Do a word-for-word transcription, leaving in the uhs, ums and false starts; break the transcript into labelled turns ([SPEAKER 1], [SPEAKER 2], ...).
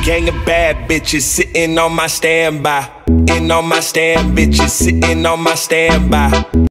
[SPEAKER 1] Gang of bad bitches sitting on my standby. In on my stand, bitches sitting on my standby.